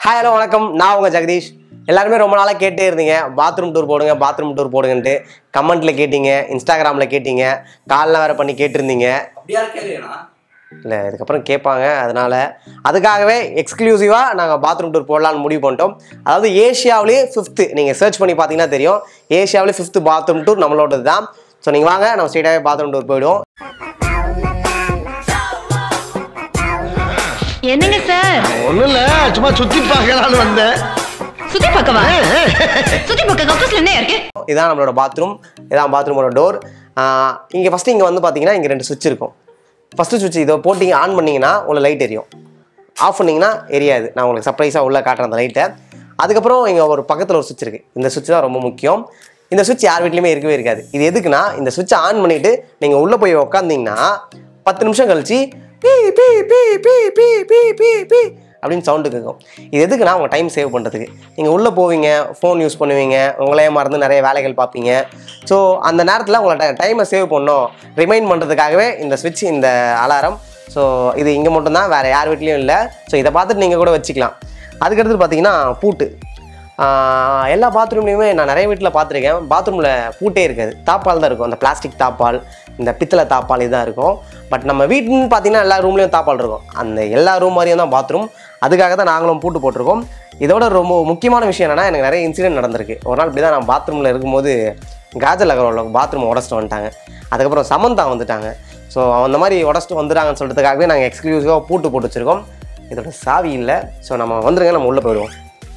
Hi hello வணக்கம், நான் உங்கள் ஜெகதீஷ். எல்லாருமே ரொம்ப நாளாக கேட்டே இருந்தீங்க, பாத்ரூம் டூர் போடுங்கன்ட்டு. கமெண்ட்டில் கேட்டீங்க, இன்ஸ்டாகிராமில் கேட்டீங்க, கால்லாம் வேறு பண்ணி கேட்டிருந்தீங்க. இல்லை, இதுக்கப்புறம் கேட்பாங்க. அதுக்காகவே எக்ஸ்க்ளூசிவாக நாங்கள் பாத்ரூம் டூர் போடலான்னு முடிவு பண்ணிட்டோம். அதாவது ஏஷியாவிலேயே 5th, நீங்கள் சர்ச் பண்ணி பார்த்தீங்கன்னா தெரியும், ஏஷியாவிலே 5th பாத்ரூம் டூர் நம்மளோடது தான். ஸோ நீங்கள் வாங்க, நம்ம ஸ்ட்ரெயிட்டாகவே பாத்ரூம் டூர் போயிடுவோம். என்னங்க சார்? ஒண்ணும் இல்ல, சும்மா சுத்தி பார்க்கலாம்னு வந்தேன். சுத்தி பார்க்கவா? சுத்தி பார்க்க கக்கூஸ்ல என்ன இருக்கு? இதான் நம்மளோட பாத்ரூம். இதான் பாத்ரூமோட டோர். இங்கே ஃபஸ்ட்டு இங்கே வந்து பார்த்தீங்கன்னா இங்கே 2 சுவிட்ச் இருக்கும். ஃபஸ்ட்டு சுவிட்ச் இதை போட்டிங்க ஆன் பண்ணிங்கன்னா உள்ள லைட் எரியும். ஆஃப் பண்ணிங்கன்னா எரியாது. நான் உங்களுக்கு சர்ப்ரைஸாக உள்ளே காட்டுறேன் அந்த லைட்டை. அதுக்கப்புறம் இங்கே ஒரு பக்கத்தில் ஒரு சுவிட்ச் இருக்குது. இந்த சுவிட்ச் தான் ரொம்ப முக்கியம். இந்த சுவிட்ச் யார் வீட்லையுமே இருக்கவே இருக்காது. இது எதுக்குன்னா, இந்த சுவிட்சை ஆன் பண்ணிவிட்டு நீங்கள் உள்ளே போய் உக்காந்திங்கன்னா 10 நிமிஷம் கழிச்சு பீ பீ பீ பீ பீ பீ பீ பீ அப்படின்னு சவுண்டு கேட்கும். இது எதுக்குன்னா, உங்கள் டைம் சேவ் பண்ணுறதுக்கு. நீங்கள் உள்ளே போவீங்க, ஃபோன் யூஸ் பண்ணுவீங்க, உங்களே மறந்து நிறைய வேலைகள் பார்ப்பீங்க. ஸோ அந்த நேரத்தில் உங்களை டைமை சேவ் பண்ணணும், ரிமைண்ட் பண்ணுறதுக்காகவே இந்த ஸ்விட்ச், இந்த அலாரம். ஸோ இது இங்கே மட்டும்தான், வேறு யார் வீட்லேயும் இல்லை. ஸோ இதை பார்த்துட்டு நீங்கள் கூட வச்சுக்கலாம். அதுக்கடுத்து பார்த்தீங்கன்னா பூட்டு. எல்லா பாத்ரூம்லேயுமே நான் நிறைய வீட்டில் பார்த்துருக்கேன், பாத்ரூமில் பூட்டே இருக்காது, தாப்பால் தான் இருக்கும். அந்த பிளாஸ்டிக் தாப்பால், இந்த பித்தளை தாப்பால் இதுதான் இருக்கும். பட் நம்ம வீட்டுன்னு பார்த்தீங்கன்னா எல்லா ரூம்லேயும் தாப்பால் இருக்கும். அந்த எல்லா ரூம் மாதிரியும் தான் பாத்ரூம். அதுக்காக தான் நாங்களும் பூட்டு போட்டிருக்கோம். இதோட ரொம்ப முக்கியமான விஷயம் என்னென்னா, எனக்கு நிறைய இன்சிடென்ட் நடந்திருக்கு. ஒரு நாள் இப்படி தான் நான் பாத்ரூமில் இருக்கும்போது காஜல் அகர்வால் பாத்ரூம் உடச்சிட்டு வந்துட்டாங்க. அதுக்கப்புறம் சமந்தா வந்துட்டாங்க. ஸோ அந்த மாதிரி உடச்சிட்டு வந்துட்டாங்கன்னு சொல்கிறதுக்காகவே நாங்கள் எக்ஸ்க்ளூசிவாக பூட்டு போட்டு வச்சுருக்கோம். இதோட சாவி இல்லை. ஸோ நம்ம வந்துருங்க, நம்ம உள்ளே போயிடுவோம்.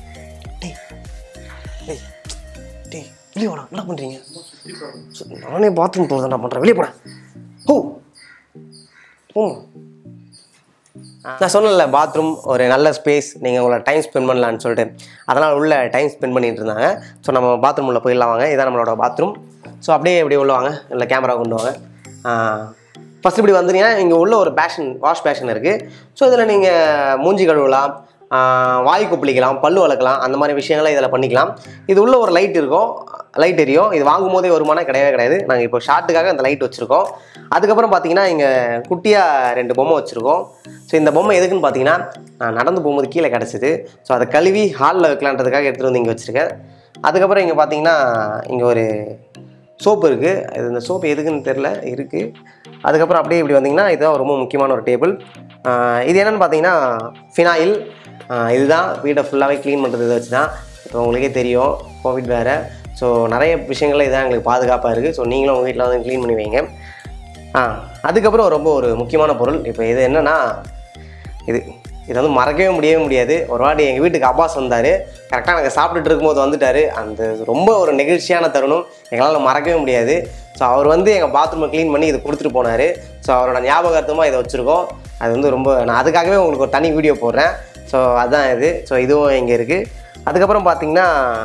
வெளியே போடா, என்ன பண்ணுறீங்க? நானே பாத்ரூம் போகிறது என்ன பண்ணுறேன், வெளியே போடா. நான் சொன்னேன்ல, பாத்ரூம் ஒரு நல்ல ஸ்பேஸ், நீங்கள் உங்களை டைம் ஸ்பெண்ட் பண்ணலான்னு சொல்லிட்டு, அதனால் உள்ள டைம் ஸ்பெண்ட் பண்ணிட்டு இருந்தாங்க. ஸோ நம்ம பாத்ரூம் உள்ள போயிடலாம் வாங்க. இதான் நம்மளோட பாத்ரூம். ஸோ அப்படியே இப்படி உள்ள வாங்க, இல்லை கேமரா கொண்டு வாங்க. ஃபஸ்ட் இப்படி வந்தீங்கன்னா இங்கே உள்ள ஒரு வாஷ் பேஷன் இருக்குது. ஸோ இதில் நீங்கள் மூஞ்சி கழுவலாம், வாய் கொப்பளிக்கலாம், பல்லு வளர்க்கலாம், அந்த மாதிரி விஷயங்களை இதில் பண்ணிக்கலாம். இது உள்ள ஒரு லைட் இருக்கும், லைட் எரியும். இது வாங்கும் போதே வருமானம் கிடையாது. நாங்கள் இப்போ ஷார்ட்டுக்காக அந்த லைட் வச்சுருக்கோம். அதுக்கப்புறம் பார்த்தீங்கன்னா இங்கே குட்டியாக 2 பொம்மை வச்சுருக்கோம். ஸோ இந்த பொம்மை எதுக்குன்னு பார்த்தீங்கன்னா, நான் நடந்து போகும்போது கீழே கிடச்சிது. ஸோ அதை கழுவி ஹாலில் வைக்கலான்றதுக்காக எடுத்துகிட்டு வந்து இங்கே வச்சுருக்கேன். அதுக்கப்புறம் இங்கே பார்த்தீங்கன்னா இங்கே ஒரு சோப்பு இருக்குது. இது இந்த சோப்பு எதுக்குன்னு தெரில, இருக்குது. அதுக்கப்புறம் அப்படியே இப்படி வந்தீங்கன்னா இதுதான் ரொம்ப முக்கியமான ஒரு டேபிள். இது என்னென்னு பார்த்தீங்கன்னா ஃபினாயில். இதுதான் வீட்டை ஃபுல்லாகவே க்ளீன் பண்ணுறது. இதை வச்சு தான். இப்போ உங்களுக்கே தெரியும், கோவிட் வேறு. ஸோ நிறைய விஷயங்கள் இதுதான் எங்களுக்கு பாதுகாப்பாக இருக்குது. ஸோ நீங்களும் உங்கள் வீட்டில் வந்து க்ளீன் பண்ணி வைங்க. அதுக்கப்புறம் ரொம்ப ஒரு முக்கியமான பொருள். இப்போ இது என்னென்னா, இது வந்து மறக்கவே முடியாது. ஒரு வாட்டி எங்கள் வீட்டுக்கு அப்பாஸ் வந்தார். கரெக்டாக நாங்கள் சாப்பிட்டுட்டு இருக்கும்போது வந்துட்டார். அந்த ரொம்ப ஒரு நெகிழ்ச்சியான தருணம், எங்களால் மறக்கவே முடியாது. ஸோ அவர் வந்து எங்கள் பாத்ரூமை க்ளீன் பண்ணி இதை கொடுத்துட்டு போனார். ஸோ அவரோட ஞாபகார்த்தமாக இதை வச்சுருக்கோம். அது வந்து ரொம்ப, நான் அதுக்காகவே உங்களுக்கு ஒரு தனி வீடியோ போடுறேன். ஸோ அதுதான் இது. ஸோ இதுவும் இங்கே இருக்குது. அதுக்கப்புறம் பார்த்திங்கன்னா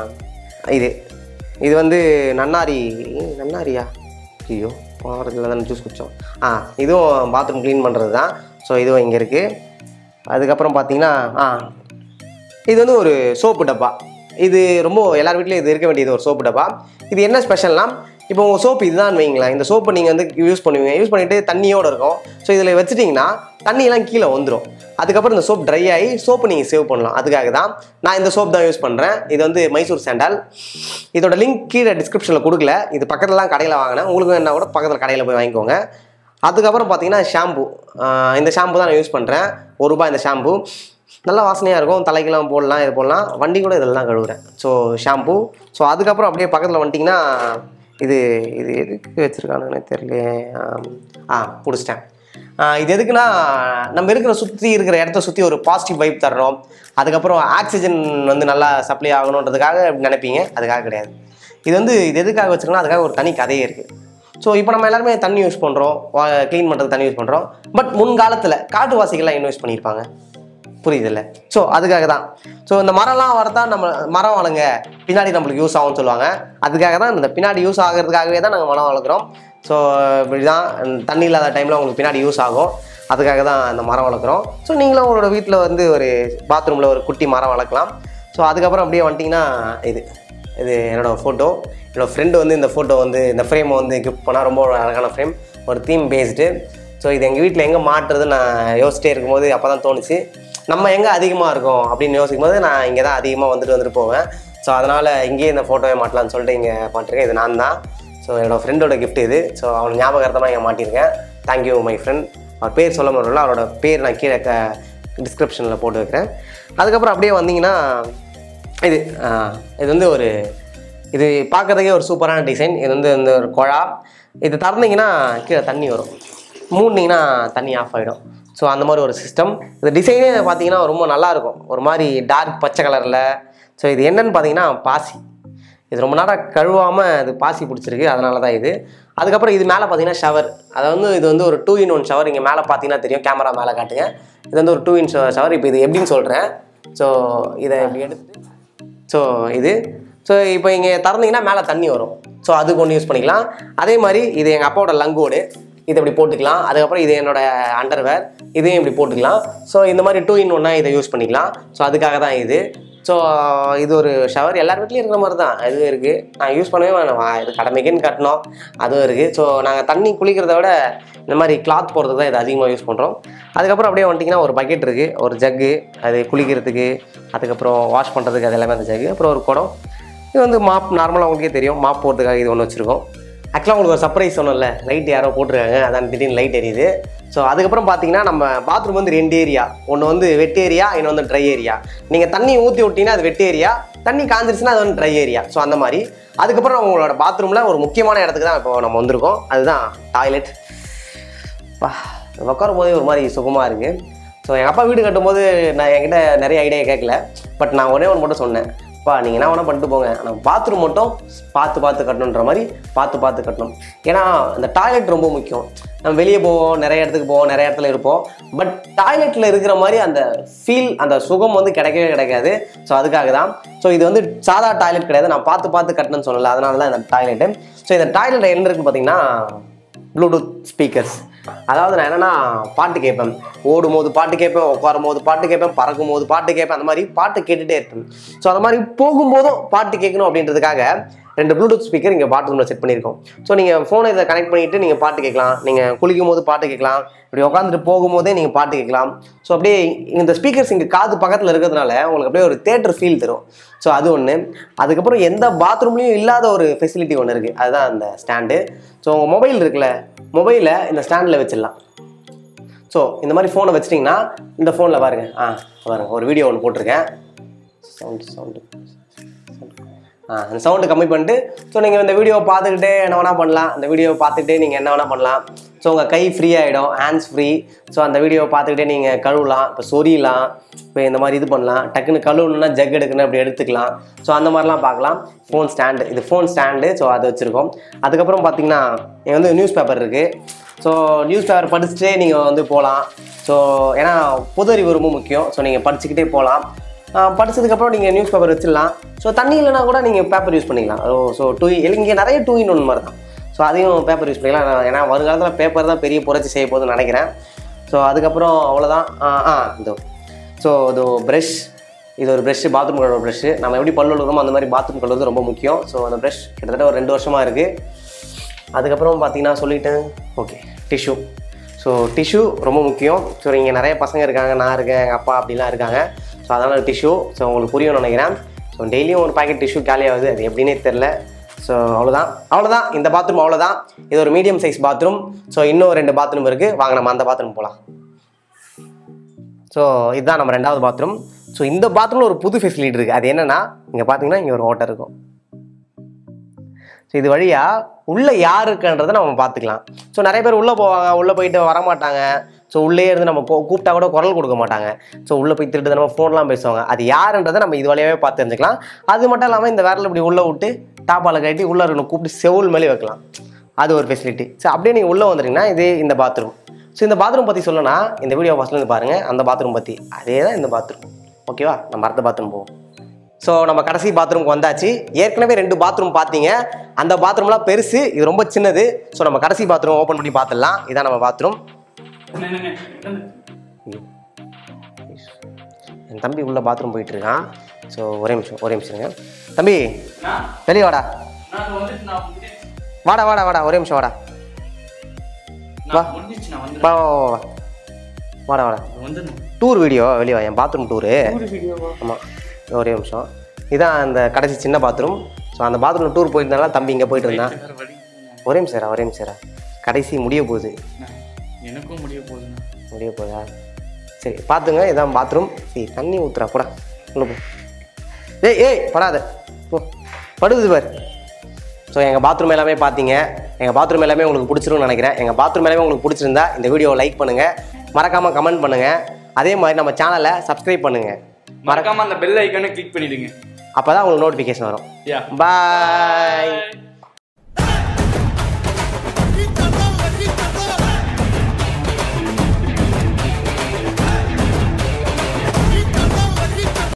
இது வந்து நன்னாரியா ஐயோ போகிறதுல தானே ஜூஸ் குடித்தோம். இதுவும் பாத்ரூம் க்ளீன் பண்ணுறது தான். ஸோ இதுவும் இங்கே இருக்குது. அதுக்கப்புறம் பார்த்திங்கன்னா இது வந்து ஒரு சோப்பு டப்பா. இது ரொம்ப எல்லார் வீட்லேயும் இது இருக்க வேண்டியது ஒரு சோப்பு டப்பா. இது என்ன ஸ்பெஷல்னால், இப்போ உங்கள் சோப்பு இதுதான் வைங்களேன், இந்த சோப்பை நீங்கள் வந்து யூஸ் பண்ணுவீங்க, யூஸ் பண்ணிவிட்டு தண்ணியோடு இருக்கும். ஸோ இதில் வச்சுட்டிங்கன்னா தண்ணியெல்லாம் கீழே வந்துடும். அதுக்கப்புறம் இந்த சோப் ட்ரை ஆகி சோப்பு நீங்கள் சேவ் பண்ணலாம். அதுக்காக தான் நான் இந்த சோப் தான் யூஸ் பண்ணுறேன். இது வந்து மைசூர் சாண்டல். இதோட லிங்க் கீழே டிஸ்கிரிப்ஷனில் கொடுக்கல. இது பக்கத்துலலாம் கடையில் வாங்கினேன். உங்களுக்கு என்ன கூட பக்கத்தில் கடையில் போய் வாங்கிக்கோங்க. அதுக்கப்புறம் பார்த்தீங்கன்னா ஷாம்பு. இந்த ஷாம்பு தான் நான் யூஸ் பண்ணுறேன். ₹1 இந்த ஷாம்பு. நல்லா வாசனையாக இருக்கும், தலைக்கெல்லாம் போடலாம், இது போடலாம். வண்டி கூட இதெல்லாம் கழுவுறேன். So shampoo. ஸோ அதுக்கப்புறம் அப்படியே பக்கத்தில் வந்துட்டிங்கன்னா இது எதுக்கு வச்சுருக்கானுன்னு தெரியல. பிடிச்சிட்டேன். இது எதுக்குன்னா, நம்ம சுற்றி இருக்கிற இடத்த சுற்றி ஒரு பாசிட்டிவ் வைப் தரணும். அதுக்கப்புறம் ஆக்சிஜன் வந்து நல்லா சப்ளை ஆகணுன்றதுக்காக நினைப்பீங்க. அதுக்காக கிடையாது. இது எதுக்காக வச்சுருக்கோன்னா, அதுக்காக ஒரு தனி கதையே இருக்குது. ஸோ இப்போ நம்ம எல்லாருமே தண்ணி யூஸ் பண்ணுறோம், க்ளீன் பண்ணுறது தண்ணி யூஸ் பண்ணுறோம். பட் முன்காலத்தில் காட்டுவாசிகள்லாம் இன்வெஸ்ட் பண்ணியிருப்பாங்க, புரியுதில்ல? ஸோ அதுக்காக தான். ஸோ இந்த மரம்லாம் வரதா, நம்ம மரம் வளங்க பின்னாடி நம்மளுக்கு யூஸ் ஆகும்னு சொல்லுவாங்க. அதுக்காக தான், இந்த பின்னாடி யூஸ் ஆகிறதுக்காகவே தான் நாங்கள் மரம் வளர்க்குறோம். ஸோ இப்படி தான் தண்ணி இல்லாத டைமில் உங்களுக்கு பின்னாடி யூஸ் ஆகும். அதுக்காக தான் இந்த மரம் வளர்க்குறோம். ஸோ நீங்களும் உங்களோட வீட்டில் வந்து ஒரு பாத்ரூமில் ஒரு குட்டி மரம் வளர்க்கலாம். ஸோ அதுக்கப்புறம் அப்படியே வந்துட்டிங்கன்னா இது என்னோடய ஃபோட்டோ. என்னோடய ஃப்ரெண்டு வந்து இந்த ஃபோட்டோ வந்து இந்த ஃப்ரேமை வந்து கிஃப்ட் பண்ணால், ரொம்ப அழகான ஃப்ரேம், ஒரு தீம் பேஸ்டு. ஸோ இது எங்கள் வீட்டில் எங்கே மாட்டுறது நான் யோசிச்சிட்டே இருக்கும்போது அப்போ தான் தோணுச்சு. நம்ம எங்கே அதிகமாக இருக்கோம் அப்படின்னு யோசிக்கும் போது நான் இங்கே தான் அதிகமாக வந்துட்டு போவேன். ஸோ அதனால் இங்கேயே இந்த ஃபோட்டோவே மாட்டலாம்னு சொல்லிட்டு இங்கே மாட்டிருக்கேன். இது நான் தான். ஸோ என்னோடய ஃப்ரெண்டோட கிஃப்ட் இது. ஸோ அவன் ஞாபகார்த்தமாக இங்கே மாட்டியிருக்கேன். Thank you my friend. அவர் பேர் சொல்ல முடியல, அவரோட பேர் நான் கீழே டிஸ்கிரிப்ஷனில் போட்டு வைக்கிறேன். அதுக்கப்புறம் அப்படியே வந்தீங்கன்னா இது வந்து இது பார்க்குறதுக்கே ஒரு சூப்பரான டிசைன். இது வந்து இந்த ஒரு குழா. இது திறந்தீங்கன்னா கீழே தண்ணி வரும், மூடினீங்கன்னா தண்ணி ஆஃப் ஆகிடும். ஸோ அந்த மாதிரி ஒரு சிஸ்டம். இந்த டிசைனே பார்த்தீங்கன்னா ரொம்ப நல்லாயிருக்கும், ஒரு மாதிரி டார்க் பச்சை கலரில். ஸோ இது என்னன்னு பார்த்தீங்கன்னா பாசி. இது ரொம்ப நேரம் கழுவாமல் இது பாசி பிடிச்சிருக்கு, அதனால தான் இது. அதுக்கப்புறம் இது மேலே பார்த்தீங்கன்னா ஷவர். இது வந்து ஒரு 2-in-1 ஷவர். இங்கே மேலே பார்த்தீங்கன்னா தெரியும், கேமரா மேலே காட்டுங்க. இது வந்து ஒரு 2-in ஷவர். இப்போ இது எப்படின்னு சொல்கிறேன். ஸோ இதை இப்படி எடுத்துட்டு ஸோ இப்போ இங்கே திறந்தீங்கன்னா மேலே தண்ணி வரும். ஸோ அதுக்கு ஒன்று யூஸ் பண்ணிக்கலாம். அதே மாதிரி இது எங்கள் அப்பாவோட லங்கோடு, இதை இப்படி போட்டுக்கலாம். அதுக்கப்புறம் இது என்னோடய அண்டர்வேர், இதையும் இப்படி போட்டுக்கலாம். ஸோ இந்த மாதிரி 2-in-1 இதை யூஸ் பண்ணிக்கலாம். ஸோ அதுக்காக தான் இது. ஸோ இது ஒரு ஷவர் எல்லார் வீட்லேயும் இருக்கிற மாதிரி தான் இதுவும் இருக்குது. நான் யூஸ் பண்ணவே வேணாம், இது கடமைக்குன்னு கட்டணும், அதுவும் இருக்குது. ஸோ நாங்கள் தண்ணி குளிக்கிறத விட இந்த மாதிரி கிளாத் போடுறது தான் இது அதிகமாக யூஸ் பண்ணுறோம். அதுக்கப்புறம் அப்படியே வந்துட்டிங்கன்னா ஒரு பக்கெட் இருக்குது, ஒரு ஜக்கு, அது குளிக்கிறதுக்கு, அதுக்கப்புறம் வாஷ் பண்ணுறதுக்கு, அது எல்லாமே அந்த ஜக்கு. அப்புறம் ஒரு குடம். இது வந்து மாப், நார்மலாக உங்களுக்கே தெரியும், மாப் போடுறதுக்காக இது ஒன்று வச்சுருக்கோம். ஆக்சுவலாக உங்களுக்கு ஒரு சர்ப்ரைஸ் சொன்னோம்ல, லைட் யாரோ போட்டிருக்காங்க, அதான் திடீர்னு லைட் எரியுது. ஸோ அதுக்கப்புறம் பார்த்தீங்கன்னா நம்ம பாத்ரூம் வந்து 2 ஏரியா, ஒன்று வந்து வெட் ஏரியா, இன்னொன்று வந்து ட்ரை ஏரியா. நீங்கள் தண்ணி ஊற்றி விட்டிங்கன்னா அது வெட் ஏரியா, தண்ணி காஞ்சிருச்சுன்னா அது வந்து ட்ரை ஏரியா. ஸோ அந்த மாதிரி. அதுக்கப்புறம் உங்களோட பாத்ரூமில் ஒரு முக்கியமான இடத்துக்கு தான் இப்போ நம்ம வந்திருக்கோம், அதுதான் டாய்லெட். உட்காரும் போதே ஒரு மாதிரி சுகமாக இருக்குது. ஸோ எங்கள் அப்பா வீடு கட்டும்போது என்கிட்ட நிறைய ஐடியா கேட்கல, பட் நான் ஒன்று மட்டும் சொன்னேன், நீங்கள் என்ன வேணால் பண்ணிட்டு போங்க, ஆனால் பாத்ரூம் மட்டும் பார்த்து கட்டணுன்ற மாதிரி பார்த்து கட்டணும். ஏன்னா அந்த டாய்லெட் ரொம்ப முக்கியம். நம்ம வெளியே போவோம், நிறைய இடத்துக்கு போவோம், நிறைய இடத்துல இருப்போம், பட் டாய்லெட்டில் இருக்கிற மாதிரி அந்த ஃபீல், அந்த சுகம் வந்து கிடைக்கவே கிடைக்காது. ஸோ அதுக்காக தான். ஸோ இது வந்து சாதா டாய்லெட் கிடையாது, நான் பார்த்து கட்டணும்னு சொல்லலை, அதனால தான் இந்த டாய்லெட்டு. ஸோ இந்த டாய்லெட் என்ன இருக்குன்னு பார்த்தீங்கன்னா ப்ளூடூத் ஸ்பீக்கர்ஸ். அதாவது நான் என்னென்னா பாட்டு கேட்பேன், ஓடும்போது பாட்டு கேட்பேன், உட்காரும் போது பாட்டு கேட்பேன், பறக்கும் போது பாட்டு கேட்பேன், அந்த மாதிரி பாட்டு கேட்டுகிட்டே இருப்பேன். ஸோ அந்த மாதிரி போகும்போதும் பாட்டு கேட்கணும் அப்படின்றதுக்காக 2 ப்ளூடூத் ஸ்பீக்கர் இங்கே பாத்ரூமில் செட் பண்ணியிருக்கோம். ஸோ நீங்கள் ஃபோனை இதை கனெக்ட் பண்ணிவிட்டு நீங்கள் பாட்டு கேட்கலாம், நீங்கள் குளிக்கும் போது பாட்டு கேட்கலாம், இப்படி உட்காந்துட்டு போகும்போதே நீங்கள் பாட்டு கேட்கலாம். ஸோ அப்படியே இந்த ஸ்பீக்கர்ஸ் இங்கே காது பக்கத்தில் இருக்கிறதுனால உங்களுக்கு அப்படியே ஒரு தேட்டர் ஃபீல் தரும். ஸோ அது ஒன்று. அதுக்கப்புறம் எந்த பாத்ரூம்லேயும் இல்லாத ஒரு ஃபெசிலிட்டி ஒன்று இருக்குது, அதுதான் அந்த ஸ்டாண்டு. ஸோ உங்கள் மொபைல் இருக்குல்ல, மொபைலை இந்த ஸ்டாண்டில் வச்சிடலாம். ஸோ இந்த மாதிரி ஃபோனை வச்சிட்டிங்கன்னா இந்த ஃபோனில் பாருங்கள் ஒரு வீடியோ ஒன்று போட்டிருக்கேன். சவுண்டு அந்த சவுண்டு கம்மி பண்ணிட்டு, ஸோ நீங்கள் இந்த வீடியோவை பார்த்துக்கிட்டே என்ன வேணால் பண்ணலாம், அந்த வீடியோவை பார்த்துக்கிட்டே நீங்கள் என்ன வேணால் பண்ணலாம். ஸோ உங்கள் கை ஃப்ரீ ஆகிடும், ஹேண்ட்ஸ் ஃப்ரீ. ஸோ அந்த வீடியோவை பார்த்துக்கிட்டே நீங்கள் கழுவலாம், இப்போ சொரியலாம், இப்போ இந்த மாதிரி இது பண்ணலாம். டக்குன்னு கழுவணுன்னா ஜக் எடுக்கணும், அப்படி எடுத்துக்கலாம். ஸோ அந்த மாதிரிலாம் பார்க்கலாம். ஃபோன் ஸ்டாண்டு, இது ஃபோன் ஸ்டாண்டு. ஸோ அது வச்சுருக்கோம். அதுக்கப்புறம் பார்த்தீங்கன்னா இங்கே வந்து நியூஸ் பேப்பர் இருக்குது. ஸோ நியூஸ் பேப்பர் படிச்சுட்டே நீங்கள் வந்து போகலாம். ஸோ ஏன்னா பொது அறிவு ரொம்ப முக்கியம். ஸோ நீங்கள் படிச்சுக்கிட்டே போகலாம். படித்ததுக்கப்புறம் நீங்கள் நியூஸ் பேப்பர் வச்சிடலாம். ஸோ தண்ணி இல்லைனா கூட நீங்கள் பேப்பர் யூஸ் பண்ணிக்கலாம். ஸோ இங்கே நிறைய 2-in-1 மாதிரி தான். ஸோ அதையும் பேப்பர் யூஸ் பண்ணிக்கலாம். ஏன்னா வருங்காலத்தில் பேப்பர் தான் பெரிய புரட்சி செய்ய போகுதுன்னு நினைக்கிறேன். ஸோ அதுக்கப்புறம் அவ்வளோதான். இது ப்ரஷ், இது ஒரு ப்ரெஷ்ஷு, பாத்ரூம் கழுவுற ப்ரெஷ்ஷு. நம்ம எப்படி பல்லு விழுகிறோமோ அந்த மாதிரி பாத்ரூம் கழுவுறது ரொம்ப முக்கியம். ஸோ அந்த ப்ரெஷ் கிட்டத்தட்ட ஒரு 2 வருஷமாக இருக்குது. அதுக்கப்புறம் பார்த்தீங்கன்னா சொல்லிட்டேன். Okay, tissue. ஸோ டிஷ்யூ ரொம்ப முக்கியம். ஸோ இங்கே நிறைய பசங்க இருக்காங்க, நான் இருக்கேன், எங்கள் அப்பா அப்படிலாம் இருக்காங்க. ஸோ அதனால் டிஷ்யூ. ஸோ உங்களுக்கு புரியும்னு நினைக்கிறேன். ஸோ டெய்லியும் ஒரு பாக்கெட் டிஷ்யூ காலியாகுது, அது எப்படின்னே தெரில. ஸோ அவ்வளோதான் இந்த பாத்ரூம். அவ்வளோதான். இது ஒரு மீடியம் சைஸ் பாத்ரூம். ஸோ இன்னும் 2 பாத்ரூம் இருக்குது, வாங்க நம்ம அந்த பாத்ரூம் போகலாம். ஸோ இதுதான் நம்ம 2வது பாத்ரூம். ஸோ இந்த பாத்ரூமில் ஒரு புது ஃபெசிலிட்டி இருக்குது. அது என்னென்னா, இங்கே பார்த்தீங்கன்னா இங்கே ஒரு ஓட்டை இருக்கும். ஸோ இது வழியாக உள்ளே யார் இருக்குன்றதை நம்ம பார்த்துக்கலாம். ஸோ நிறைய பேர் உள்ளே போவாங்க, உள்ளே போயிட்டு வரமாட்டாங்க. ஸோ உள்ளே இருந்து நம்ம கூப்பிட்டா கூட குரல் கொடுக்க மாட்டாங்க. ஸோ உள்ளே போய் திருட்டு நம்ம ஃபோன்லாம் பேசுவாங்க. அது யாருன்றதை நம்ம இது வழியாகவே பார்த்து தெரிஞ்சுக்கலாம். அது மட்டும் இல்லாமல் இந்த விரல் இப்படி உள்ளே விட்டு டாப்பால் கட்டி உள்ளே இருக்கணும், கூப்பிட்டு செவுல் மேலே வைக்கலாம். அது ஒரு ஃபெசிலிட்டி. ஸோ அப்படியே நீங்கள் உள்ளே வந்துட்டீங்கன்னா இது இந்த பாத்ரூம். ஸோ இந்த பாத்ரூம் பற்றி சொல்லணும்னா இந்த வீடியோ ஃபஸ்ட்லேருந்து பாருங்கள், அந்த பாத்ரூம் பற்றி. அதே தான் இந்த பாத்ரூம். ஓகேவா, நம்ம அடுத்த பாத்ரூம் போவோம். ஸோ நம்ம கடைசி பாத்ரூமுக்கு வந்தாச்சு. ஏற்கனவே 2 பாத்ரூம் பார்த்தீங்க. அந்த பாத்ரூம்லாம் பெருசு, இது ரொம்ப சின்னது. ஸோ நம்ம கடைசி பாத்ரூம் ஓப்பன் பண்ணி பார்த்துடலாம். இதான் நம்ம பாத்ரூம். என் தம்பி உள்ள பாத்ரூம் போயிட்டு இருக்கான். ஸோ ஒரே நிமிஷம் தம்பி, வெளியே வாடா ஒரே நிமிஷம் வாடா. வாடா 2 டூர் வீடியோ வெளியே என் பாத்ரூம் டூரு. ஆமாம், ஒரே நிமிஷம். இதான் அந்த கடைசி சின்ன பாத்ரூம். ஸோ அந்த பாத்ரூம் டூர் போயிருந்தால தம்பி இங்கே போயிட்டு இருந்தான். ஒரே நிமிஷம் கடைசி முடிய போகுது. எனக்கும் முடிய போதா? சரி பார்த்துங்க, இதான் பாத்ரூம். சரி தண்ணி ஊற்றுறா கூட உள்ள போ. ஏய் படாத போ, படுது பார். ஸோ எங்கள் பாத்ரூம் எல்லாமே பார்த்தீங்க. எங்கள் பாத்ரூம் எல்லாமே உங்களுக்கு பிடிச்சிருன்னு நினைக்கிறேன். எங்கள் பாத்ரூம் எல்லாமே உங்களுக்கு பிடிச்சிருந்தா இந்த வீடியோவை லைக் பண்ணுங்கள், மறக்காமல் கமெண்ட் பண்ணுங்கள். அதே மாதிரி நம்ம சேனலை சப்ஸ்கிரைப் பண்ணுங்கள், மறக்காமல் அந்த பெல் ஐக்கானை கிளிக் பண்ணிவிடுங்க. அப்போ தான் உங்களுக்கு நோட்டிஃபிகேஷன் வரும். பாய்.